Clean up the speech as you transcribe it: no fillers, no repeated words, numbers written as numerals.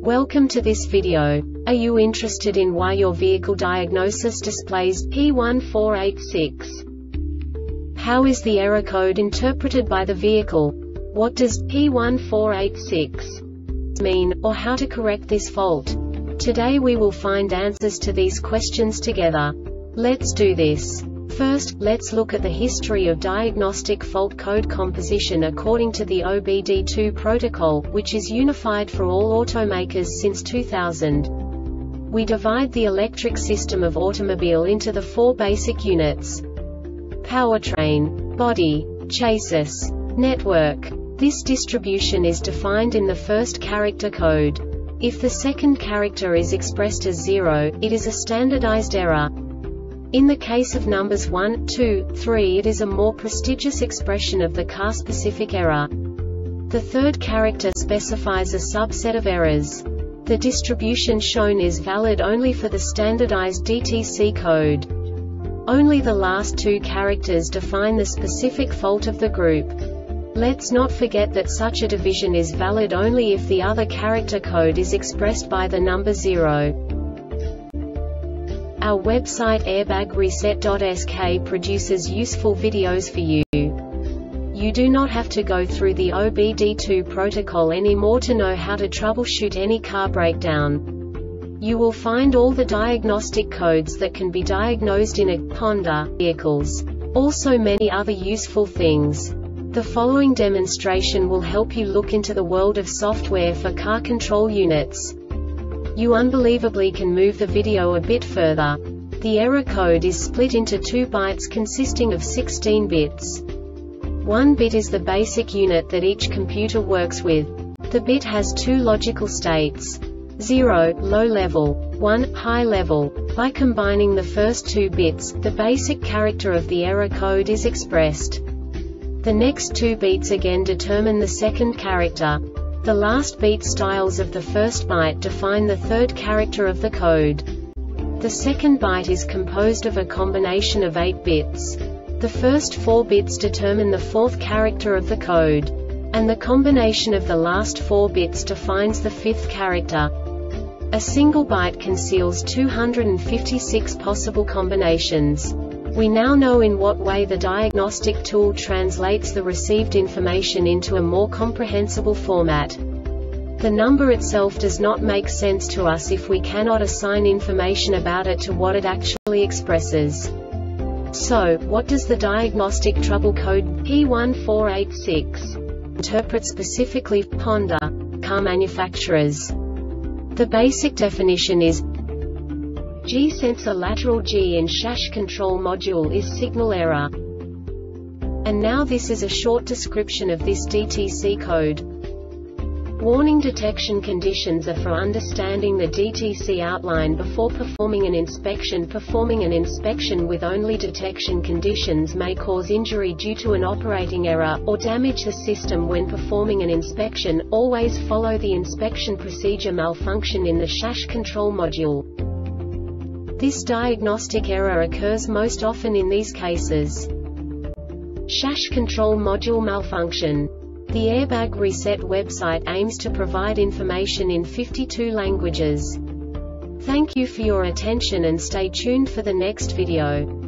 Welcome to this video. Are you interested in why your vehicle diagnosis displays P1486? How is the error code interpreted by the vehicle? What does P1486 mean, or how to correct this fault? Today we will find answers to these questions together. Let's do this. First, let's look at the history of diagnostic fault code composition according to the OBD2 protocol, which is unified for all automakers since 2000. We divide the electric system of automobile into the four basic units: powertrain, body, chassis, network. This distribution is defined in the first character code. If the second character is expressed as 0, it is a standardized error. In the case of numbers 1, 2, 3, it is a more prestigious expression of the car-specific error. The third character specifies a subset of errors. The distribution shown is valid only for the standardized DTC code. Only the last two characters define the specific fault of the group. Let's not forget that such a division is valid only if the other character code is expressed by the number 0. Our website airbagreset.sk produces useful videos for you. You do not have to go through the OBD2 protocol anymore to know how to troubleshoot any car breakdown. You will find all the diagnostic codes that can be diagnosed in a Honda vehicles. Also many other useful things. The following demonstration will help you look into the world of software for car control units. You unbelievably can move the video a bit further. The error code is split into 2 bytes consisting of 16 bits. 1 bit is the basic unit that each computer works with. The bit has 2 logical states: 0, low level, 1, high level. By combining the first 2 bits, the basic character of the error code is expressed. The next 2 beats again determine the second character. The last beat styles of the first byte define the third character of the code. The second byte is composed of a combination of 8 bits. The first 4 bits determine the fourth character of the code. And the combination of the last 4 bits defines the fifth character. A single byte conceals 256 possible combinations. We now know in what way the diagnostic tool translates the received information into a more comprehensible format. The number itself does not make sense to us if we cannot assign information about it to what it actually expresses. So, what does the diagnostic trouble code P1486 interpret specifically for Honda car manufacturers? The basic definition is G-sensor lateral G in chasse control module is signal error. And now this is a short description of this DTC code. Warning detection conditions are for understanding the DTC outline before performing an inspection. Performing an inspection with only detection conditions may cause injury due to an operating error, or damage the system when performing an inspection. Always follow the inspection procedure. Malfunction in the chasse control module. This diagnostic error occurs most often in these cases: chasse control module malfunction. The Airbag Reset website aims to provide information in 52 languages. Thank you for your attention and stay tuned for the next video.